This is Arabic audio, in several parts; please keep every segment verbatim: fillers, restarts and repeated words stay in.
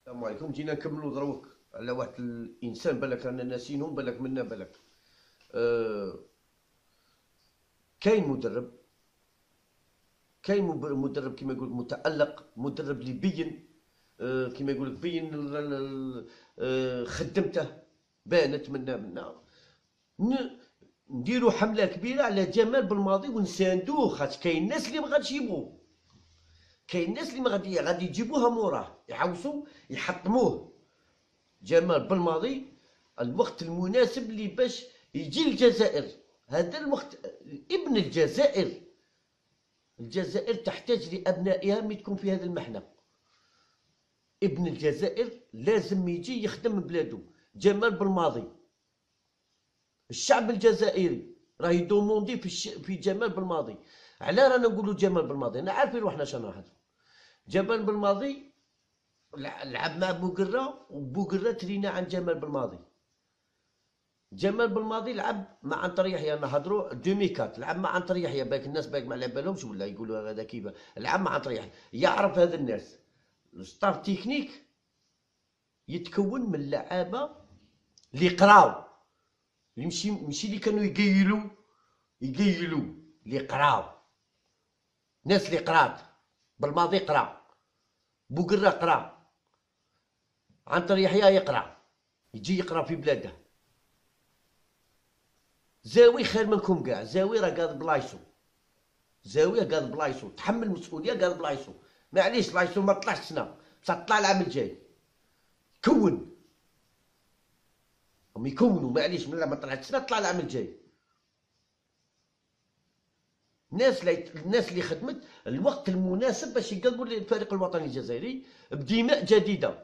السلام عليكم. جينا نكملوا دروك على واحد الانسان بالك رانا ناسينهم، بالك منا بالك. أه كاين مدرب، كاين مب- مدرب كيما يقول متألق، مدرب اللي بين، أه كيما يقول لك بين ال- ال- ال- أه خدمته بانت منا منا ن- نديروا حملة كبيرة على جمال بالماضي ونساندوه، خاطر كاين ناس اللي ما غاديش يبغوا، كاين ناس اللي ما غادي غادي يجيبوها موراه يحوسوا يحطموه. جمال بالماضي الوقت المناسب اللي باش يجي الجزائر، هذا الوقت ابن الجزائر. الجزائر تحتاج لأبنائها ملي تكون في هذا المحنة. ابن الجزائر لازم يجي يخدم بلادو. جمال بالماضي، الشعب الجزائري راه يدوموندي في الش... في جمال بالماضي. علاه رانا نقولوا جمال بالماضي؟ انا عارفين روحنا شنو نهضروا. جمال بالماضي لعب مع بوقرة، وبوقرة ترينا عن جمال بالماضي. جمال بالماضي لعب مع عنتر يحيى، نهضروا ألفين لعب مع عنتر يحيى، باك الناس باك ما على بالهمش ولا يقولوا هذا كيف لعب مع عنتر يحيى. يعرف هذا الناس. الستاف تكنيك يتكون من لعابه اللي قراو، اللي مشي ماشي اللي كانوا يقيلوا يقيلوا اللي قراو، ناس اللي قرات. بالماضي قرا، بوقرة قرا، عنتر يحيى يقرا، يجي يقرا في بلاده. زاوي خير منكم كاع، زاوي راه قاد بلايصو، زاويه قاد بلايصو، تحمل المسؤوليه قاد بلايصو. معليش لايصو ما طلعش سنه، بصح طلع العام الجاي كون. هم يكونوا معليش، من ما طلعت سنه طلع العام الجاي. الناس اللي الناس اللي خدمت الوقت المناسب باش يقلبوا الفريق الوطني الجزائري بدماء جديده،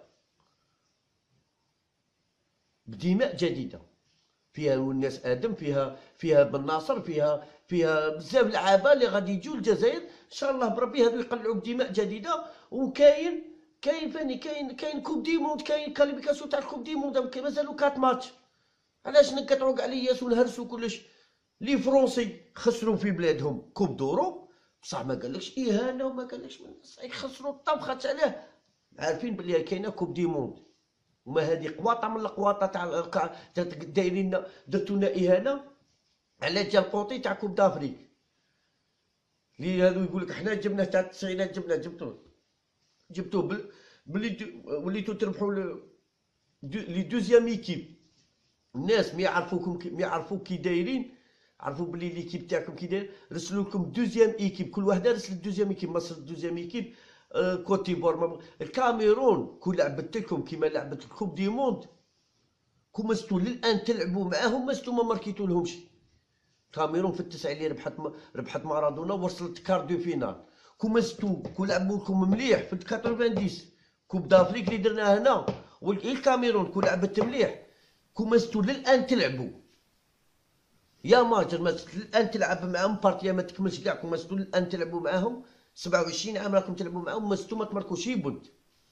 بدماء جديده فيها الناس ادم، فيها فيها بن ناصر، فيها فيها بزاف لعابه اللي غادي يجوا الجزائر ان شاء الله بربي، هذو يقلعوا بدماء جديده. وكاين كاين فاني كاين كاين كوب دي موند، كاين كاليفيكاسيون تاع الكوب دي موند، مازالوا كات ماتش. علاش نقطعوا كاع لياس ونهرسوا كلش؟ لي فرونسي خسروا في بلادهم كوب دورو، بصح ما قالكش اهانه وما قالكش يخسروا الطبخه تاع علاه. عارفين بلي كاينه كوب دي موند، وما هذه قواطه من القواطه تاع دايرين درتونا اهانه على جا القوطي تاع كوب دافريك اللي هذو يقول لك حنا جبناه تاع التسعينات، جبناه جبتوه جبتوه بل بلي وليتو تربحوا لي دوزيام ايكيب. الناس ما يعرفوكم ما يعرفوك كي دايرين، عرفوا بلي ليكيب تاعكم كي داير، رسلوا لكم دوزيام ايكيب، كل وحده رسلت دوزيام ايكيب. مصر دوزيام ايكيب، آه كوت ديفوار، الكاميرون كل لعبت لكم كيما لعبت الكوب دي موند. كون مستو للان تلعبوا معاهم مستو ما ماركيتو لهمش. الكاميرون في التسعه اللي ربحت ربحت مارادونا وصلت كار دو فينال. كون مستو كون لعبوا لكم مليح في تسعين كوب دافريك اللي درناها هنا، والكاميرون كون لعبت مليح. كون مستو للان تلعبوا يا ماجر، ما الان تلعب معاهم بارتيا ما تكملش كاع. كون مستو الان تلعبوا معاهم سبعة وعشرين عام راكم تلعبوا معاهم، مستو ما تماركوش بد.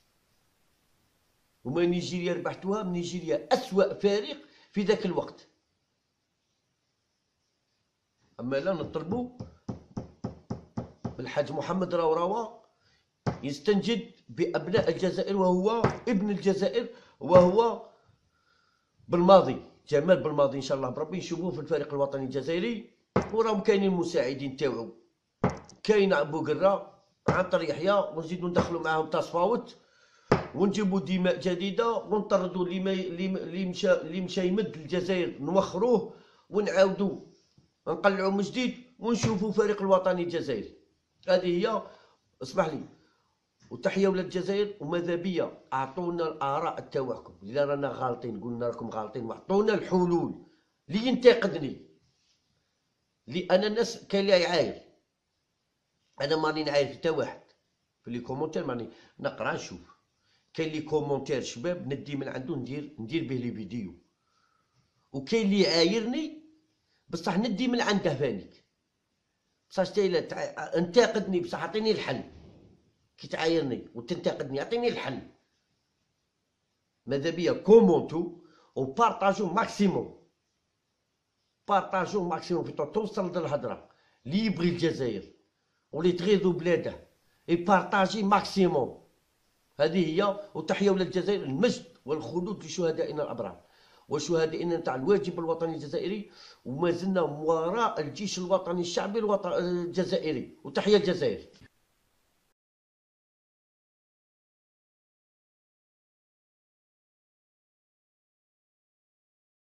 وما نيجيريا ربحتوها، من نيجيريا اسوأ فريق في ذاك الوقت. اما لا نطلبوا الحاج محمد راوراوا يستنجد بابناء الجزائر، وهو ابن الجزائر، وهو بالماضي. جمال بالماضي ان شاء الله بربي نشوفوه في الفريق الوطني الجزائري. وراهم كاينين المساعدين تاوعو، كاين بوقرة، عنتر يحيى، ونزيدو ندخلو معاهم تصفاوت، ونجيبو دماء جديده، ونطردو اللي ما اللي مشى اللي مشى يمد الجزائر نوخروه، ونعاودو نقلعو من جديد، ونشوفو فريق الوطني الجزائري. هذه هي. اسمح لي، وتحيه ولاد الجزائر، وماذا بيا اعطونا الاراء تاعكم اذا رانا غالطين، قلنا راكم غالطين واعطونا الحلول. اللي ينتقدني، اللي انا الناس كاين اللي يعاير، انا ماني نعاير حتى واحد في لي كومونتير، ماني نقرا نشوف. كاين لي كومونتير شباب ندي من عنده ندير ندير به لي فيديو، وكاين اللي يعايرني بصح ندي من عنده فانيك. بصح تايلا انتقدني بصح اعطيني الحل. كي تعايرني وتنتقدني اعطيني الحل. ماذا بيا كومونتو وبارطاجو ماكسيموم، بارطاجو ماكسيموم في توصل للهضره. اللي يبغي الجزائر واللي تغيظو بلاده يبارطاجي ماكسيموم. هذه هي. وتحيا ولاد الجزائر، المجد والخلود لشهدائنا الابرار وشهدائنا نتاع الواجب الوطني الجزائري، وما زلنا وراء الجيش الوطني الشعبي الوطن الجزائري. وتحيا الجزائر.